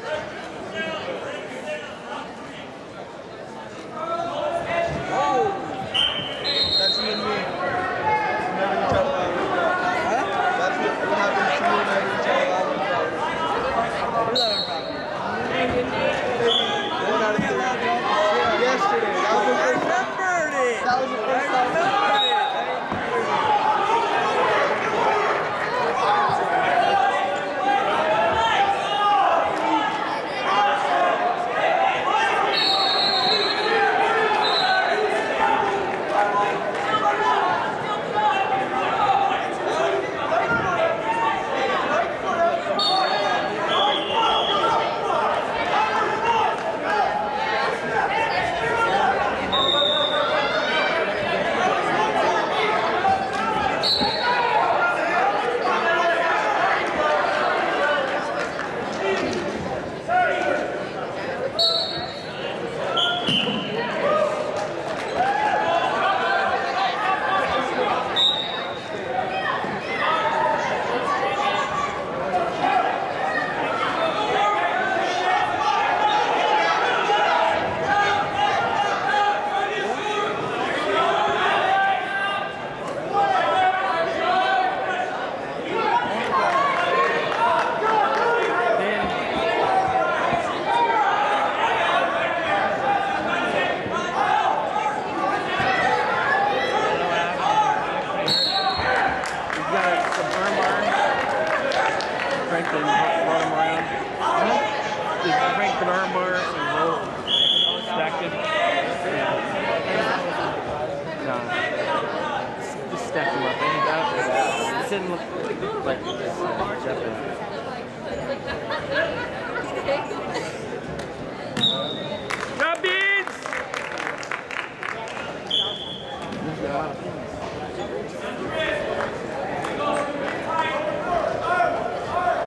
That's you and me. Never each other out. Huh? That's what happens to me whenever each other out. One out of three. Yesterday. That was the first time. That was the first time. Frank and roll them around. Just Frank an arm bar and roll stacked it. Nah. Just stack them up. It didn't look like this.